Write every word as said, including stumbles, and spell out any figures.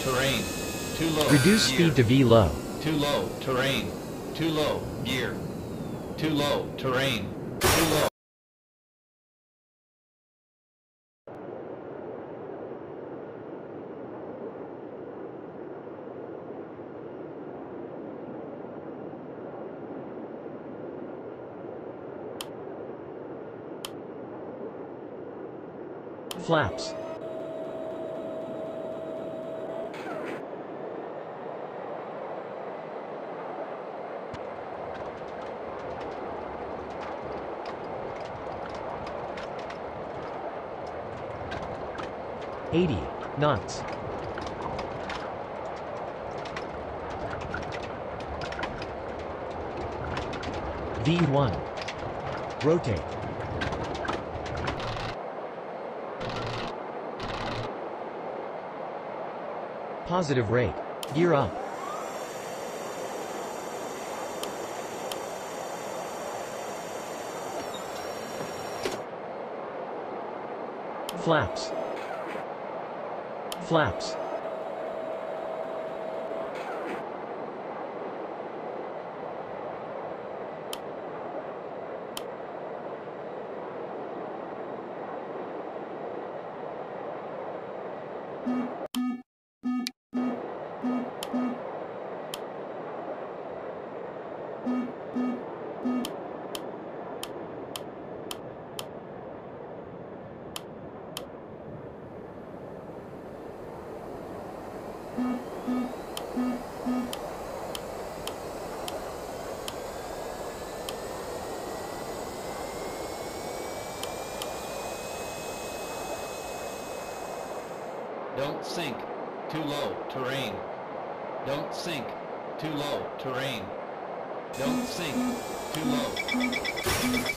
terrain. Too low. Reduce gear. speed to V low. Too low, terrain. Too low, gear. Too low, terrain. Too low. Flaps. eighty knots. V one. Rotate. Positive rate. Gear up. Flaps. Flaps. Don't sink. Too low, terrain. Don't sink. Too low, terrain. Don't sink. Too low.